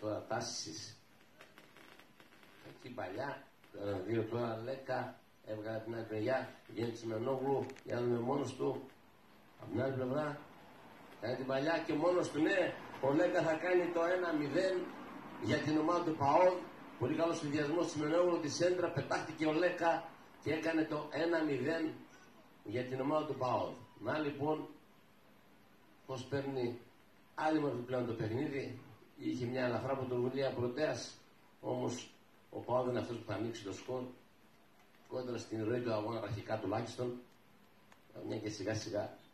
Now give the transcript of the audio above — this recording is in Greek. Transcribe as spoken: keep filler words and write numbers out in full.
τώρα τάσεις. Εκεί παλιά, τώρα δύο τώρα Λέκα, έβγαλε την άλλη μεριά, βγαίνει Τσιμενόγλου, για να δούμε μόνος του. Από την άλλη πλευρά, κάνει την παλιά και μόνος του, ναι, ο Λέκα θα κάνει το ένα μηδέν για την ομάδα του ΠΑΟΔ. Πολύ καλός συνδυασμός Τσιμενόγλου, τη σέντρα, πετάχτηκε ο Λέκα και έκανε το ένα μηδέν για την ομάδα του ΠΑΟΔ. Να λοιπόν, πως παίρνει άλλη μορφή πλέον το παιχνίδι. Είχε μια ελαφρά πρωτοβουλία Πρωτέας, όμως ο ΠΑΟΔ είναι αυτός που θα ανοίξει το σκορ κόντρα στην ροή του αγώνα αρχικά τουλάχιστον, μια και σιγά σιγά